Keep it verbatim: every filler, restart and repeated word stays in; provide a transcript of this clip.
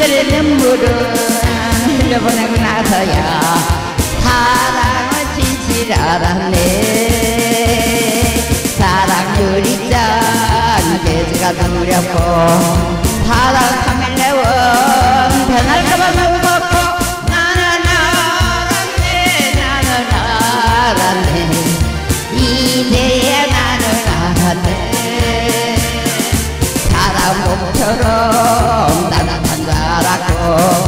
이별의 눈물을 흘려보내고 나서야 사랑을 진실 알았네. 사랑 유리잔 깨지가 두렵고 사랑 카멜레온 변할까봐 무겁고 나는 알았네. 나는 알았네. 이제야 나는 알았네. 사랑 봄처럼 따뜻한 줄 알았고